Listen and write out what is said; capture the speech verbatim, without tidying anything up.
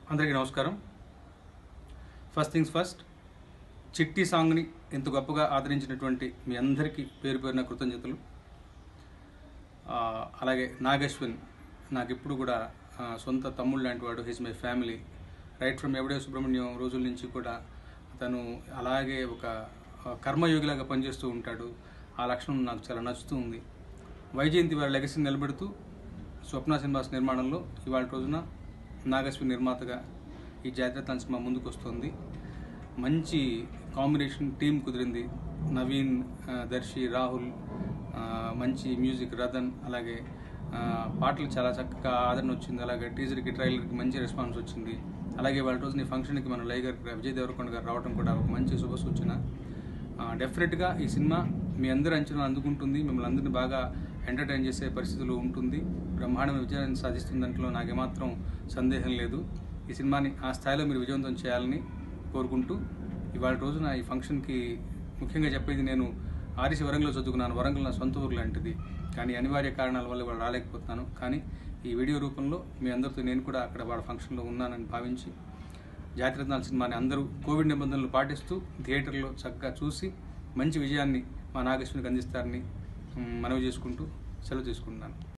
అందరికీ నమస్కారం. First things first, చిట్టి సాంగ్ని ఇంత గొప్పగా ఆదరించినటువంటి మీ అందరికీ పేరు పేరున కృతజ్ఞతలు. అలాగే నాగశ్విన్ నాకు ఎప్పుడు కూడా సొంత తమ్ముడు లాంటి వాడు. His my family. Right from Yevade Subrahmanyam రోజుల నుంచి కూడా తను అలాగే ఒక కర్మయోగిలాగా పనిచేస్తూ ఉంటాడు. ఆ లక్షణం నాకు చాలా నచ్చుతూ ఉంది. వైజయంతి వారి లెగసీని నిలబెడుతూ స్వప్న సినిమాస్ నిర్మాణంలో ఇవాళ రోజున నాగశ్విన్ నిర్మాతగా ఈ జాతిరత్నాల సినిమా ముందుకు వస్తుంది. మంచి కాంబినేషన్ టీం కుదిరింది. నవీన్, దర్శి, రాహుల్, మంచి మ్యూజిక్ రతన్, అలాగే పాటలు చాలా చక్కగా ఆదరణ వచ్చింది. అలాగే టీజర్కి ట్రైలర్కి మంచి రెస్పాన్స్ వచ్చింది. అలాగే వాళ్ళ రోజున ఈ ఫంక్షన్కి మన లైగర్ విజయ్ దేవరకొండ గారు రావడం కూడా ఒక మంచి శుభ సూచన. డెఫినెట్గా ఈ సినిమా మీ అందరి అంచనా అందుకుంటుంది. మిమ్మల్ని అందరినీ బాగా ఎంటర్టైన్ చేసే పరిస్థితులు ఉంటుంది. బ్రహ్మాండమైన విజయాన్ని సాధిస్తుంది దాంట్లో నాకేమాత్రం సందేహం లేదు. ఈ సినిమాని ఆ స్థాయిలో మీరు విజయవంతం చేయాలని కోరుకుంటూ, ఇవాళ రోజున ఈ ఫంక్షన్కి ముఖ్యంగా చెప్పేది, నేను ఆర్ఎస్ వరంగల్లో చదువుకున్నాను. వరంగల్ నా సొంత ఊరు లాంటిది. కానీ అనివార్య కారణాల వల్ల వాళ్ళు రాలేకపోతున్నాను. కానీ ఈ వీడియో రూపంలో మీ అందరితో నేను కూడా అక్కడ వాళ్ళ ఫంక్షన్లో ఉన్నానని భావించి, జాతిరత్నాల సినిమాని అందరూ కోవిడ్ నిబంధనలు పాటిస్తూ థియేటర్లో చక్కగా చూసి మంచి విజయాన్ని మా నాగశ్వినికి అందిస్తారని మనవి చేసుకుంటూ సెలవు తీసుకుంటున్నాను.